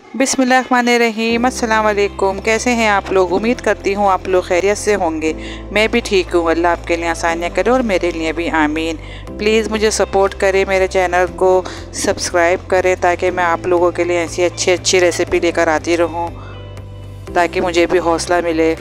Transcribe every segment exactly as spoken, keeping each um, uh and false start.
बिस्मिल्लाहिर्रहमानिर्रहीम। अस्सलाम वालेकुम। कैसे हैं आप लोग? उम्मीद करती हूँ आप लोग खैरियत से होंगे। मैं भी ठीक हूँ। अल्लाह आपके लिए आसानियाँ करे और मेरे लिए भी आमीन। प्लीज़ मुझे सपोर्ट करें, मेरे चैनल को सब्सक्राइब करें ताकि मैं आप लोगों के लिए ऐसी अच्छी अच्छी रेसिपी लेकर आती रहूँ, ताकि मुझे भी हौसला मिले।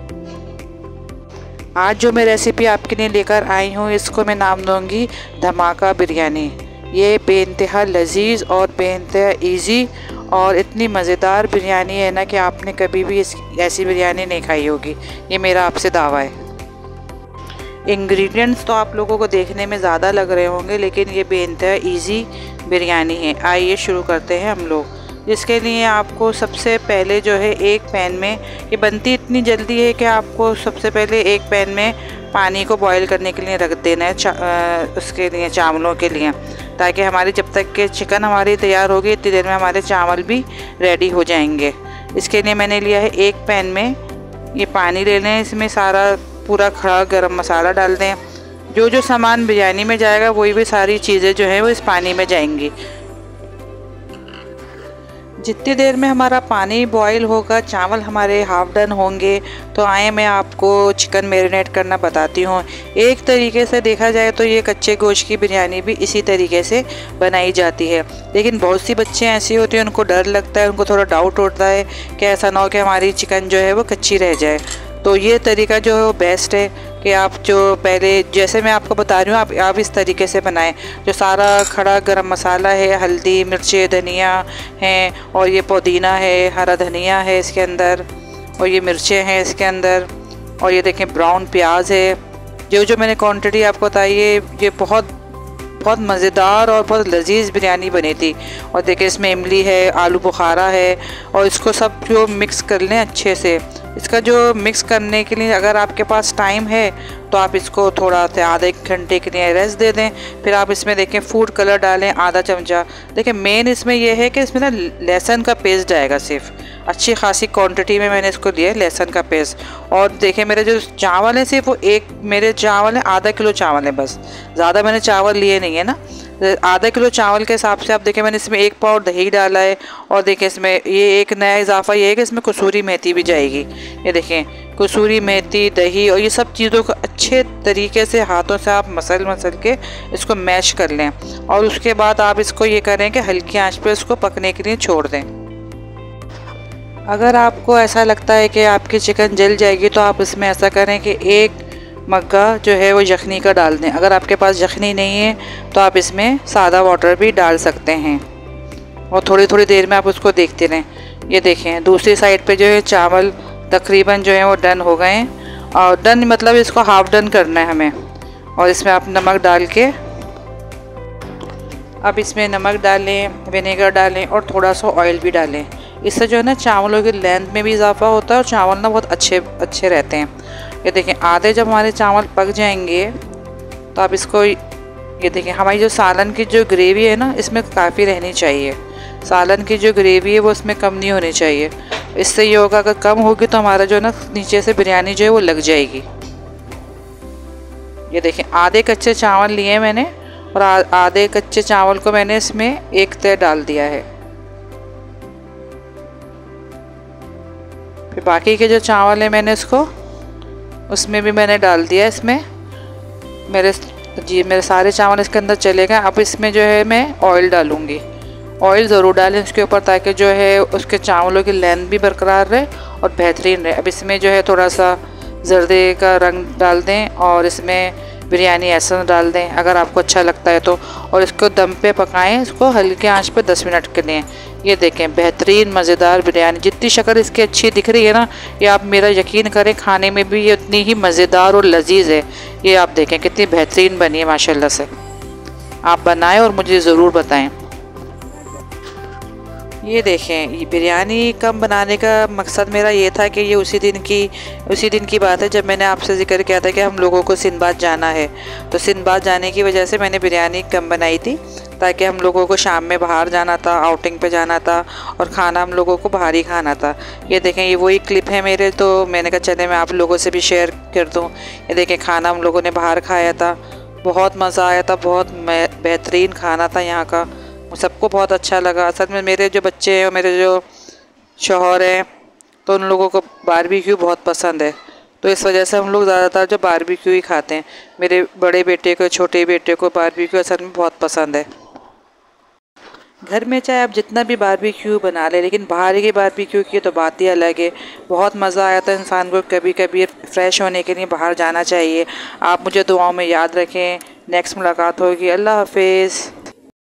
आज जो मैं रेसिपी आपके लिए लेकर आई हूँ, इसको मैं नाम दूँगी धमाका बिरयानी। ये बेइंतहा लजीज़ और बेइंतहा ईज़ी और इतनी मज़ेदार बिरयानी है ना कि आपने कभी भी इस ऐसी बिरयानी नहीं खाई होगी। ये मेरा आपसे दावा है। इंग्रेडिएंट्स तो आप लोगों को देखने में ज़्यादा लग रहे होंगे, लेकिन ये बेइंतहा ईज़ी बिरयानी है। आइए शुरू करते हैं हम लोग। जिसके लिए आपको सबसे पहले जो है एक पैन में, ये बनती इतनी जल्दी है कि आपको सबसे पहले एक पैन में पानी को बॉईल करने के लिए रख देना है, चा, उसके लिए चावलों के लिए, ताकि हमारी जब तक के चिकन हमारी तैयार होगी इतनी देर में हमारे चावल भी रेडी हो जाएंगे। इसके लिए मैंने लिया है एक पैन में ये पानी ले लें, इसमें सारा पूरा खड़ा गरम मसाला डाल दें। जो जो सामान बिरयानी में जाएगा वही भी सारी चीज़ें जो हैं वो इस पानी में जाएंगी। जितनी देर में हमारा पानी बॉईल होगा, चावल हमारे हाफ डन होंगे, तो आए मैं आपको चिकन मैरिनेट करना बताती हूँ। एक तरीके से देखा जाए तो ये कच्चे गोश्त की बिरयानी भी इसी तरीके से बनाई जाती है, लेकिन बहुत सी बच्चे ऐसी होती हैं उनको डर लगता है, उनको थोड़ा डाउट होता है कि ऐसा ना हो कि हमारी चिकन जो है वो कच्ची रह जाए। तो ये तरीका जो है वो बेस्ट है कि आप जो पहले जैसे मैं आपको बता रही हूँ आप आप इस तरीके से बनाएं। जो सारा खड़ा गरम मसाला है, हल्दी, मिर्ची, धनिया हैं, और ये पुदीना है, हरा धनिया है इसके अंदर, और ये मिर्चें हैं इसके अंदर, और ये देखें ब्राउन प्याज है। जो जो मैंने क्वांटिटी आपको बताई है, ये बहुत बहुत मज़ेदार और बहुत लजीज़ बिरयानी बनी थी। और देखिए इसमें इमली है, आलू बुखारा है, और इसको सब जो मिक्स कर लें अच्छे से। इसका जो मिक्स करने के लिए अगर आपके पास टाइम है तो आप इसको थोड़ा सा आधे एक घंटे के लिए रेस्ट दे दें। फिर आप इसमें देखें फूड कलर डालें आधा चमचा। देखिए मेन इसमें यह है कि इसमें ना लहसुन का पेस्ट जाएगा, सिर्फ अच्छी खासी क्वांटिटी में मैंने इसको लिया है लहसुन का पेस्ट। और देखिए मेरे जो चावल हैं सिर्फ वो एक मेरे चावल हैं आधा किलो चावल है, बस ज़्यादा मैंने चावल लिए नहीं है ना। आधा किलो चावल के हिसाब से आप देखें मैंने इसमें एक पाव दही डाला है। और देखिए इसमें ये एक नया इजाफा ये है कि इसमें कसूरी मेथी भी जाएगी। ये देखें कसूरी मेथी, दही, और ये सब चीज़ों को अच्छे तरीके से हाथों से आप मसल मसल के इसको मैश कर लें। और उसके बाद आप इसको ये करें कि हल्की आंच पे इसको पकने के लिए छोड़ दें। अगर आपको ऐसा लगता है कि आपकी चिकन जल जाएगी तो आप इसमें ऐसा करें कि एक मग्गा जो है वो यखनी का डाल दें। अगर आपके पास यखनी नहीं है तो आप इसमें सादा वाटर भी डाल सकते हैं, और थोड़ी थोड़ी देर में आप उसको देखते रहें। ये देखें दूसरी साइड पे जो है चावल तकरीबन जो है वो डन हो गए हैं, और डन मतलब इसको हाफ डन करना है हमें। और इसमें आप नमक डाल के, अब इसमें नमक डालें, विनेगर डालें और थोड़ा सा ऑयल भी डालें। इससे जो है ना चावलों की लेंथ में भी इजाफा होता है और चावल ना बहुत अच्छे अच्छे रहते हैं। ये देखें आधे जब हमारे चावल पक जाएंगे तो आप इसको, ये देखें हमारी जो सालन की जो ग्रेवी है ना इसमें काफ़ी रहनी चाहिए। सालन की जो ग्रेवी है वो इसमें कम नहीं होनी चाहिए। इससे ये होगा अगर कम होगी तो हमारा जो है ना नीचे से बिरयानी जो है वो लग जाएगी। ये देखें आधे कच्चे चावल लिए मैंने, और आधे कच्चे चावल को मैंने इसमें एक तय डाल दिया है। फिर बाकी के जो चावल है मैंने इसको उसमें भी मैंने डाल दिया। इसमें मेरे जी मेरे सारे चावल इसके अंदर चले गए। अब इसमें जो है मैं ऑयल डालूँगी। ऑयल ज़रूर डालें उसके ऊपर, ताकि जो है उसके चावलों की लेंथ भी बरकरार रहे और बेहतरीन रहे। अब इसमें जो है थोड़ा सा जर्दे का रंग डाल दें, और इसमें बिरयानी एसेंस डाल दें अगर आपको अच्छा लगता है तो, और इसको दम पे पकाएं, इसको हल्के आंच पे दस मिनट के लिए। ये देखें बेहतरीन मज़ेदार बिरयानी। जितनी शक्ल इसकी अच्छी दिख रही है ना, ये आप मेरा यकीन करें खाने में भी ये उतनी ही मज़ेदार और लजीज़ है। ये आप देखें कितनी बेहतरीन बनी है माशाल्लाह से। आप बनाएं और मुझे ज़रूर बताएं। ये देखें ये बिरयानी कम बनाने का मकसद मेरा ये था कि ये उसी दिन की उसी दिन की बात है जब मैंने आपसे जिक्र किया था कि हम लोगों को सिंदबाद जाना है। तो सिंदबाद जाने की वजह से मैंने बिरयानी कम बनाई थी, ताकि हम लोगों को शाम में बाहर जाना था, आउटिंग पे जाना था, और खाना हम लोगों को बाहर ही खाना था। ये देखें ये वही क्लिप है मेरे, तो मैंने कहा चले मैं आप लोगों से भी शेयर कर दूँ। ये देखें खाना हम लोगों ने बाहर खाया था, बहुत मज़ा आया था, बहुत बेहतरीन खाना था यहाँ का, सबको बहुत अच्छा लगा। असल में मेरे जो बच्चे हैं और मेरे जो शौहर हैं, तो उन लोगों को बारबेक्यू बहुत पसंद है। तो इस वजह से हम लोग ज़्यादातर जो बारबेक्यू ही खाते हैं। मेरे बड़े बेटे को, छोटे बेटे को बारबेक्यू असल में बहुत पसंद है। घर में चाहे आप जितना भी बारबेक्यू बना लें, लेकिन बाहर के बारबेक्यू की तो बात ही अलग है। बहुत मज़ा आया था इंसान को। कभी कभी फ्रेश होने के लिए बाहर जाना चाहिए। आप मुझे दुआओं में याद रखें। नेक्स्ट मुलाकात होगी। अल्लाह हाफिज़।